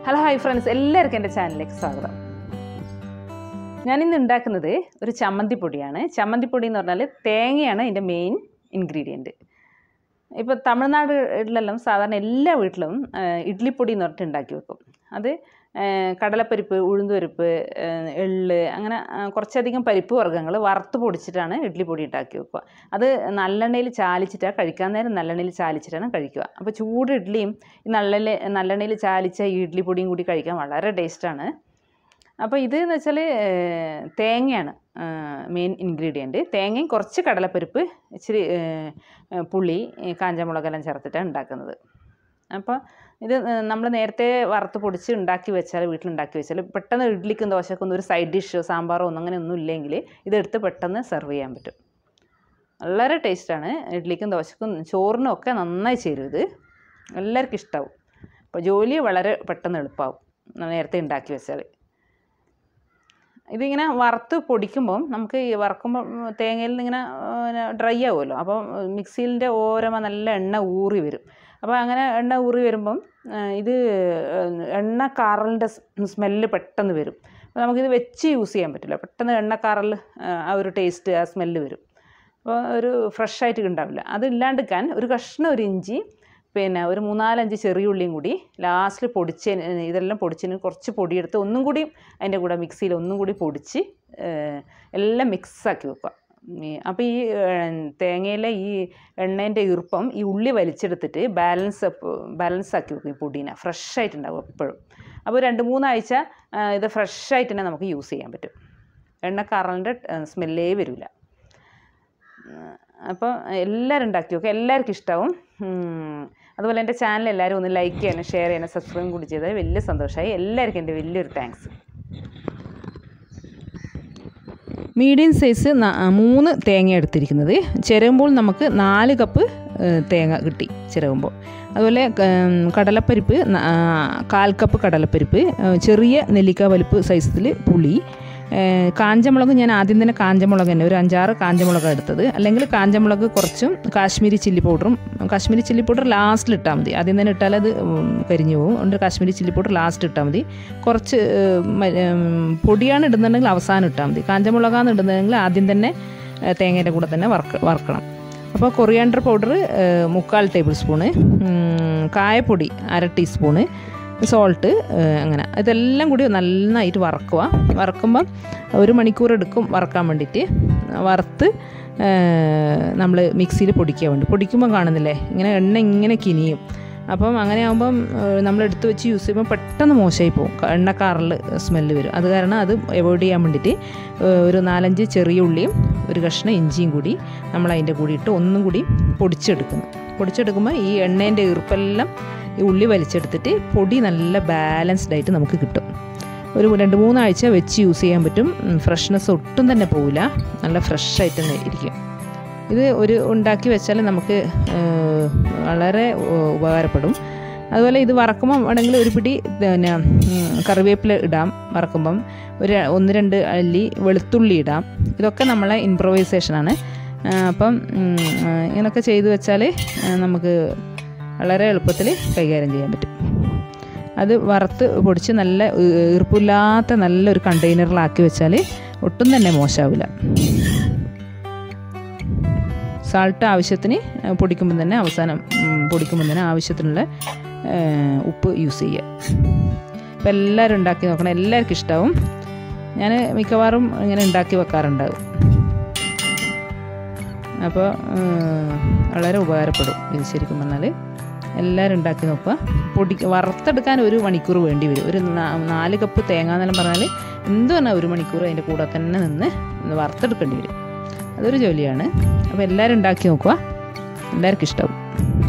Hello hi friends, എല്ലാവർക്കും എൻ്റെ ചാനലിലേക്ക് സ്വാഗതം. ഞാനിന്ന് ഉണ്ടാക്കുന്നത് ഒരു ചമ്മന്തിപ്പൊടിയാണ്. ചമ്മന്തിപ്പൊടി എന്ന് പറഞ്ഞാൽ തേങ്ങയാണ് ഇതിൻ്റെ മെയിൻ ഇൻഗ്രീഡിയൻറ്റ്. ഇപ്പോൾ തമിഴ്നാട്ടിലെല്ലാം സാധാരണ എല്ലാ വീട്ടിലും ഇഡ്ലിപ്പൊടി എന്ന് പറഞ്ഞിട്ട് ഉണ്ടാക്കി വെക്കും. അത് കടലപ്പരിപ്പ്, ഉഴുന്നുപരിപ്പ്, എള്ള്, അങ്ങനെ കുറച്ചധികം പരിപ്പ് വർഗ്ഗങ്ങൾ വറുത്ത് പൊടിച്ചിട്ടാണ് ഇഡ്ലിപ്പൊടി ഉണ്ടാക്കി വെക്കുക. അത് നല്ലെണ്ണയിൽ ചാലിച്ചിട്ടാണ് കഴിക്കാൻ നേരം, നല്ലെണ്ണയിൽ ചാലിച്ചിട്ടാണ് കഴിക്കുക. അപ്പോൾ ചൂട് ഇഡ്ലിയും ഈ നല്ലെണ്ണയിൽ ചാലിച്ച ഈ ഇഡ്ലിപ്പൊടിയും കൂടി കഴിക്കാൻ വളരെ ടേസ്റ്റാണ്. അപ്പോൾ ഇത് എന്ന് വെച്ചാൽ തേങ്ങയാണ് മെയിൻ ഇൻഗ്രീഡിയൻറ്റ്. തേങ്ങയും കുറച്ച് കടലപ്പരിപ്പ്, ഇച്ചിരി പുളി, കാഞ്ചമുളകെല്ലാം ചേർത്തിട്ടാണ് ഉണ്ടാക്കുന്നത്. അപ്പോൾ ഇത് നമ്മൾ നേരത്തെ വറുത്ത് പൊടിച്ച് വീട്ടിലുണ്ടാക്കി വെച്ചാൽ പെട്ടെന്ന് ഇഡ്ലിക്കും ദോശക്കൊന്നും ഒരു സൈഡ് ഡിഷോ സാമ്പാറോ ഒന്നും അങ്ങനെ ഒന്നും ഇല്ലെങ്കിൽ ഇതെടുത്ത് പെട്ടെന്ന് സെർവ് ചെയ്യാൻ പറ്റും. വളരെ ടേസ്റ്റാണ്. ഇഡ്ലിക്കും ദോശക്കും ചോറിനും ഒക്കെ നന്നായി ചേരും. ഇത് എല്ലാവർക്കും ഇഷ്ടമാവും. അപ്പോൾ ജോലി വളരെ പെട്ടെന്ന് എളുപ്പമാവും നേരത്തെ ഉണ്ടാക്കി വെച്ചാൽ. ഇതിങ്ങനെ വറുത്ത് പൊടിക്കുമ്പം നമുക്ക് ഈ വറക്കുമ്പോൾ തേങ്ങയിൽ നിന്ന് ഇങ്ങനെ ഡ്രൈ ആവുമല്ലോ. അപ്പോൾ മിക്സിയിലിൻ്റെ ഓരമ നല്ല എണ്ണ ഊറി വരും. അപ്പോൾ അങ്ങനെ എണ്ണ ഊറി വരുമ്പം ഇത് എണ്ണ കാറലിൻ്റെ സ്മെല്ല് പെട്ടെന്ന് വരും. അപ്പോൾ നമുക്കിത് വെച്ച് യൂസ് ചെയ്യാൻ പറ്റില്ല. പെട്ടെന്ന് എണ്ണ കാറൽ ആ ഒരു ടേസ്റ്റ്, ആ സ്മെല്ല് വരും. അപ്പോൾ ഒരു ഫ്രഷായിട്ട് ഉണ്ടാവില്ല. അതില്ലാണ്ടിരിക്കാൻ ഒരു കഷ്ണം ഒരു ഇഞ്ചി, പിന്നെ ഒരു 3-4 ചെറിയ ഉള്ളിയും കൂടി ലാസ്റ്റിൽ ഇതെല്ലാം പൊടിച്ചതിന് കുറച്ച് പൊടിയെടുത്ത് ഒന്നും കൂടി അതിൻ്റെ കൂടെ മിക്സിയിൽ ഒന്നും കൂടി പൊടിച്ച് എല്ലാം മിക്സാക്കി വെക്കുക. അപ്പോൾ ഈ തേങ്ങയിലെ ഈ എണ്ണേൻ്റെ ഈർപ്പം ഈ ഉള്ളി വലിച്ചെടുത്തിട്ട് ബാലൻസ് ആക്കി വെക്കും. ഈ പൊടീനെ ഫ്രഷായിട്ടുണ്ടാവും എപ്പോഴും. അപ്പോൾ 2-3 ആഴ്ച ഇത് ഫ്രഷായിട്ട് തന്നെ നമുക്ക് യൂസ് ചെയ്യാൻ പറ്റും. എണ്ണക്കാറലിൻ്റെ സ്മെല്ലേ വരില്ല. അപ്പോൾ എല്ലാവരും ഉണ്ടാക്കി നോക്കുക, എല്ലാവർക്കും ഇഷ്ടമാവും. അതുപോലെ എൻ്റെ ചാനൽ എല്ലാവരും ഒന്ന് ലൈക്ക് ചെയ്യാനും ഷെയർ ചെയ്യാനും സബ്സ്ക്രൈബ് കൂടി ചെയ്താൽ വലിയ സന്തോഷമായി. എല്ലാവർക്കും എൻ്റെ വലിയൊരു താങ്ക്സ്. മീഡിയം സൈസ് 3 തേങ്ങ എടുത്തിരിക്കുന്നത്. ചിരവുമ്പോൾ നമുക്ക് 4 കപ്പ് തേങ്ങ കിട്ടി ചിരവുമ്പോൾ. അതുപോലെ കടലപ്പരിപ്പ് 1/4 കപ്പ് കടലപ്പരിപ്പ്, ചെറിയ നെല്ലിക്ക വലിപ്പ് സൈസിൽ പുളി, കാഞ്ചമുളക് ഞാൻ ആദ്യം തന്നെ കാഞ്ചമുളക് തന്നെ ഒരു 5-6 കാഞ്ചമുളക് എടുത്തത്. അല്ലെങ്കിൽ കാഞ്ചമുളക് കുറച്ചും കാശ്മീരി ചില്ലി പൗഡർ ലാസ്റ്റിൽ ഇട്ടാൽ മതി. ആദ്യം തന്നെ ഇട്ടാൽ അത് കരിഞ്ഞു പോകും. അതുകൊണ്ട് കാശ്മീരി ചില്ലി പൗഡർ ലാസ്റ്റ് ഇട്ടാൽ മതി. കുറച്ച് പൊടിയാണ് ഇടുന്നുണ്ടെങ്കിൽ അവസാനം ഇട്ടാൽ മതി. കാഞ്ചമുളകാണ് ഇടുന്നതെങ്കിൽ ആദ്യം തന്നെ തേങ്ങയുടെ കൂടെ തന്നെ വറക്കണം. അപ്പോൾ കൊറിയാണ്ടർ പൗഡർ 3/4 ടേബിൾ സ്പൂണ്, കായപ്പൊടി 1/2 ടീസ്പൂണ്, സോൾട്ട്, അങ്ങനെ ഇതെല്ലാം കൂടി നന്നായിട്ട് വറക്കുമ്പം 1 മണിക്കൂർ എടുക്കും വറക്കാൻ വേണ്ടിയിട്ട്. വറുത്ത് നമ്മൾ മിക്സിയിൽ പൊടിക്കുമ്പം കാണുന്നില്ലേ ഇങ്ങനെ എണ്ണ ഇങ്ങനെ കിനിയും. അപ്പം അങ്ങനെ ആകുമ്പം നമ്മൾ എടുത്ത് വെച്ച് യൂസ് ചെയ്യുമ്പോൾ പെട്ടെന്ന് മോശമായി പോകും, എണ്ണക്കാറിൽ സ്മെല്ല് വരും. അത് കാരണം അത് അവോയ്ഡ് ചെയ്യാൻ വേണ്ടിയിട്ട് ഒരു 4-5 ചെറിയ ഉള്ളിയും ഒരു കഷ്ണം ഇഞ്ചിയും കൂടി നമ്മൾ അതിൻ്റെ കൂടി ഇട്ട് ഒന്നും കൂടി പൊടിച്ചെടുക്കുമ്പോൾ ഈ എണ്ണേൻ്റെ ഈർപ്പെല്ലാം ഈ ഉള്ളി വലിച്ചെടുത്തിട്ട് പൊടി നല്ല ബാലൻസ്ഡ് ആയിട്ട് നമുക്ക് കിട്ടും. ഒരു 2-3 ആഴ്ച വെച്ച് യൂസ് ചെയ്യാൻ പറ്റും. ഫ്രഷ്നെസ് ഒട്ടും തന്നെ പോവില്ല, നല്ല ഫ്രഷായിട്ട് തന്നെ ഇരിക്കും. ഇത് ഉണ്ടാക്കി വെച്ചാൽ നമുക്ക് വളരെ ഉപകാരപ്പെടും. അതുപോലെ ഇത് വറക്കുമ്പം വേണമെങ്കിൽ ഒരു പിടി പിന്നെ കറിവേപ്പില ഇടാം. വറക്കുമ്പം 1-2 അല്ലി വെളുത്തുള്ളി ഇടാം. ഇതൊക്കെ നമ്മളെ ഇംപ്രവൈസേഷനാണ്. അപ്പം ഇങ്ങനെയൊക്കെ ചെയ്തു വെച്ചാൽ നമുക്ക് വളരെ എളുപ്പത്തിൽ കൈകാര്യം ചെയ്യാൻ പറ്റും. അത് വറുത്ത് പൊടിച്ച് നല്ല ഈർപ്പില്ലാത്ത നല്ലൊരു കണ്ടെയ്നറിലാക്കി വെച്ചാൽ ഒട്ടും തന്നെ മോശമാവില്ല. സാൾട്ട് ആവശ്യത്തിന് പൊടിക്കുമ്പോൾ തന്നെ ആവശ്യത്തിനുള്ള ഉപ്പ് യൂസ് ചെയ്യുക. അപ്പോൾ എല്ലാവരും ഉണ്ടാക്കി നോക്കണം, എല്ലാവർക്കും ഇഷ്ടമാവും. ഞാൻ മിക്കവാറും ഇങ്ങനെ ഉണ്ടാക്കി വെക്കാറുണ്ടാവും. അപ്പോൾ വളരെ ഉപകാരപ്പെടും ഇത് ശരിക്കും പറഞ്ഞാൽ. എല്ലാവരും ഉണ്ടാക്കി നോക്കുക. വറുത്തെടുക്കാൻ 1 മണിക്കൂർ വേണ്ടി വരും. ഒരു 4 കപ്പ് തേങ്ങ എന്നെല്ലാം പറഞ്ഞാൽ എന്ത് പറഞ്ഞാൽ 1 മണിക്കൂർ അതിൻ്റെ കൂടെ തന്നെ നിന്ന് വറുത്തെടുക്കേണ്ടി വരും. അതൊരു ജോലിയാണ്. അപ്പോൾ എല്ലാവരും ഉണ്ടാക്കി നോക്കുക, എല്ലാവർക്കും ഇഷ്ടമാവും.